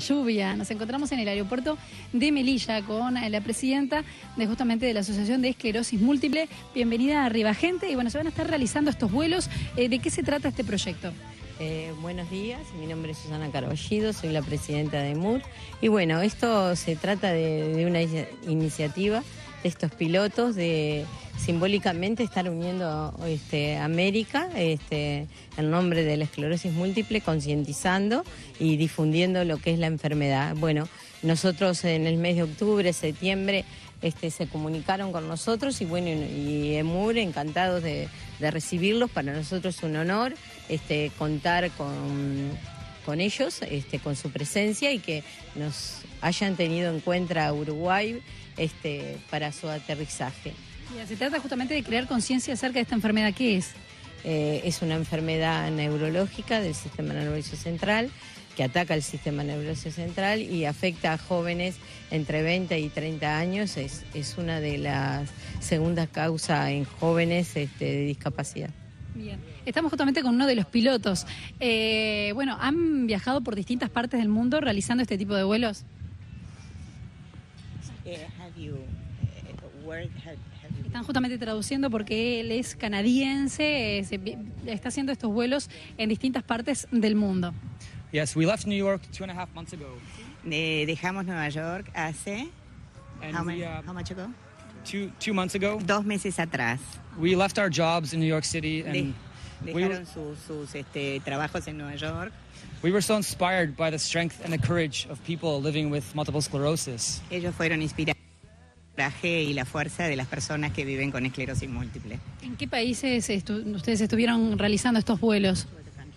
lluvia. Nos encontramos en el aeropuerto de Melilla con la presidenta justamente de la Asociación de Esclerosis Múltiple. Bienvenida a Arriba Gente. Y bueno, se van a estar realizando estos vuelos. ¿De qué se trata este proyecto? Buenos días, mi nombre es Susana Carballido, soy la presidenta de MUR. Y bueno, esto se trata de una iniciativa de estos pilotos de simbólicamente estar uniendo América en nombre de la esclerosis múltiple, concientizando y difundiendo lo que es la enfermedad. Bueno, nosotros en el mes de octubre, septiembre, se comunicaron con nosotros y bueno, y EMUR encantados de recibirlos. Para nosotros es un honor contar con ellos, con su presencia y que nos hayan tenido en cuenta a Uruguay para su aterrizaje. Se trata justamente de crear conciencia acerca de esta enfermedad. ¿Qué es? Es una enfermedad neurológica del sistema nervioso central que ataca el sistema nervioso central y afecta a jóvenes entre 20 y 30 años. Es una de las segundas causas en jóvenes de discapacidad. Bien, estamos justamente con uno de los pilotos. Bueno, ¿han viajado por distintas partes del mundo realizando este tipo de vuelos? Están justamente traduciendo porque él es canadiense, está haciendo estos vuelos en distintas partes del mundo. Yes, we left New York 2.5 months ago. Dejamos Nueva York hace... How much ago? Two months ago. 2 meses atrás. We left our jobs in New York City and dejaron sus trabajos en Nueva York. We were so inspired by the strength and the courage of people living with multiple sclerosis. Ellos fueron inspirados por el coraje y la fuerza de las personas que viven con esclerosis múltiple. ¿En qué países ustedes estuvieron realizando estos vuelos?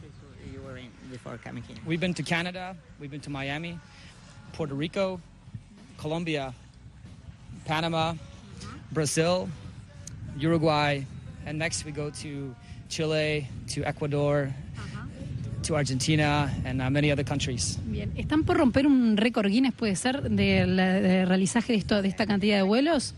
We've been to Canada, we've been to Miami, Puerto Rico, Colombia, Panama, Brazil, Uruguay, and next we go to Chile, to Ecuador, to Argentina, and many other countries. Bien, ¿están por romper un récord Guinness, puede ser, de realizaje de esta cantidad de vuelos?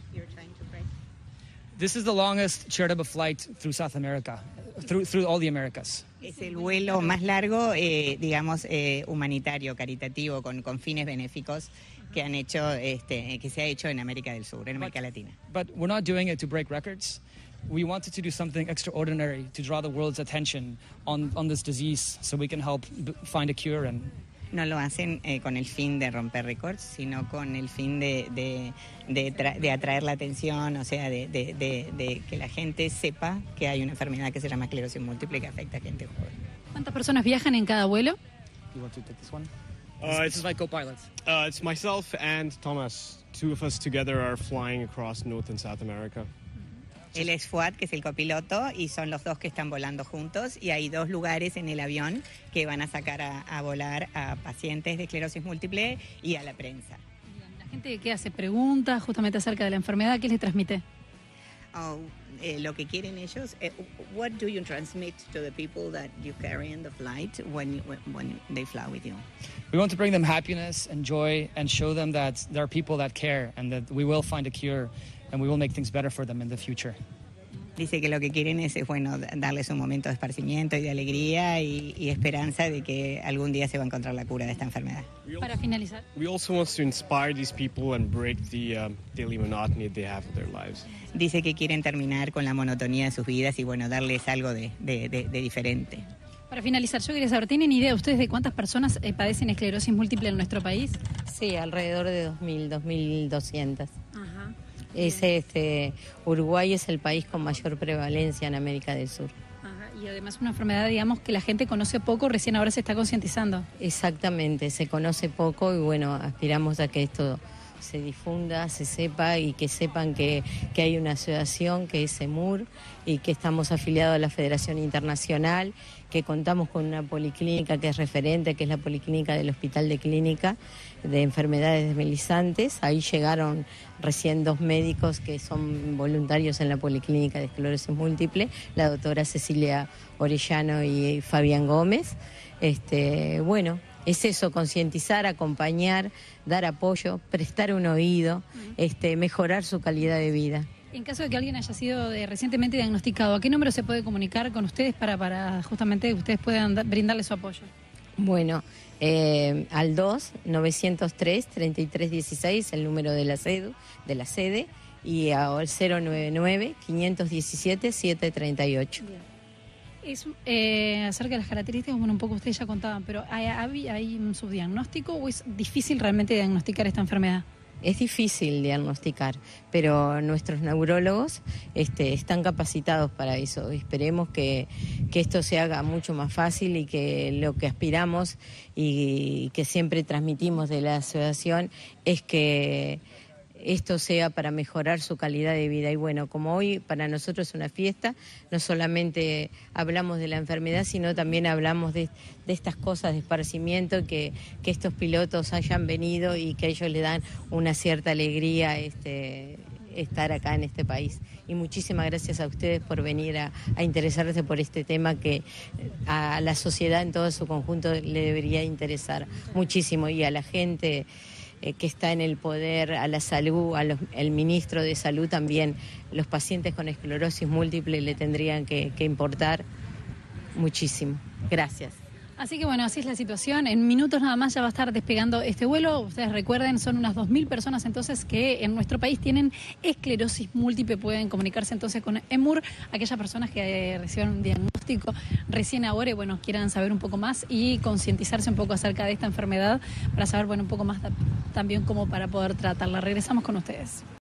This is the longest charitable flight through South America, through all the Americas. Es el vuelo más largo, humanitario, caritativo, con fines benéficos que han hecho, que se ha hecho en América del Sur, en América Latina. But we're not doing it to break records. We wanted to do something extraordinary to draw the world's attention on this disease, so we can help find a cure. And no lo hacen con el fin de romper récords, sino con el fin de atraer la atención, o sea, de que la gente sepa que hay una enfermedad que se llama esclerosis múltiple que afecta a gente joven. ¿Cuántas personas viajan en cada vuelo? You want to take this one? This is my co-pilot. It's myself and Thomas. 2 of us together are flying across North and South America. Él es Fuad, que es el copiloto, y son los dos que están volando juntos, y hay 2 lugares en el avión que van a sacar a volar a pacientes de esclerosis múltiple y a la prensa. La gente que hace preguntas justamente acerca de la enfermedad, ¿qué les transmite? Lo que quieren ellos, what do you transmit to the people that you carry in the flight when they fly with you? We want to bring them happiness and joy and show them that there are people that care and that we will find a cure and we will make things better for them in the future. Dice que lo que quieren es bueno, darles un momento de esparcimiento y de alegría y esperanza de que algún día se va a encontrar la cura de esta enfermedad. Para finalizar. We also want to inspire these people and break the daily monotony they have of their lives. Dice que quieren terminar con la monotonía de sus vidas y bueno, darles algo de diferente. Para finalizar, yo quería saber, ¿tienen idea ustedes de cuántas personas padecen esclerosis múltiple en nuestro país? Sí, alrededor de 2.200. Ajá. Uruguay es el país con mayor prevalencia en América del Sur. Ajá. Y además una enfermedad, digamos, que la gente conoce poco, recién ahora se está concientizando. Exactamente, se conoce poco y bueno, aspiramos a que esto se difunda, se sepa y que sepan que hay una asociación que es EMUR y que estamos afiliados a la Federación Internacional, que contamos con una policlínica que es referente, que es la policlínica del Hospital de Clínica de Enfermedades Desmelizantes. Ahí llegaron recién 2 médicos que son voluntarios en la policlínica de esclerosis múltiple, la doctora Cecilia Orellano y Fabián Gómez. Bueno, es eso, concientizar, acompañar, dar apoyo, prestar un oído, mejorar su calidad de vida. En caso de que alguien haya sido recientemente diagnosticado, ¿a qué número se puede comunicar con ustedes para justamente ustedes puedan brindarle su apoyo? Bueno, al 2-903-3316, el número de la sede, y al 099-517-738. Es acerca de las características, bueno, un poco ustedes ya contaban, pero ¿hay un subdiagnóstico o es difícil realmente diagnosticar esta enfermedad? Es difícil diagnosticar, pero nuestros neurólogos están capacitados para eso. Esperemos que esto se haga mucho más fácil y que lo que aspiramos y que siempre transmitimos de la asociación es que esto sea para mejorar su calidad de vida. Y bueno, como hoy para nosotros es una fiesta, no solamente hablamos de la enfermedad, sino también hablamos de estas cosas de esparcimiento, que estos pilotos hayan venido y que a ellos le dan una cierta alegría estar acá en este país. Y muchísimas gracias a ustedes por venir a interesarse por este tema que a la sociedad en todo su conjunto le debería interesar muchísimo, y a la gente que está en el poder, a la salud, el ministro de Salud también. Los pacientes con esclerosis múltiple le tendrían que importar muchísimo. Gracias. Así que bueno, así es la situación. En minutos nada más ya va a estar despegando este vuelo. Ustedes recuerden, son unas 2.000 personas entonces que en nuestro país tienen esclerosis múltiple. Pueden comunicarse entonces con EMUR, aquellas personas que reciban un diagnóstico recién ahora y bueno, quieran saber un poco más y concientizarse un poco acerca de esta enfermedad para saber, bueno, un poco más también cómo para poder tratarla. Regresamos con ustedes.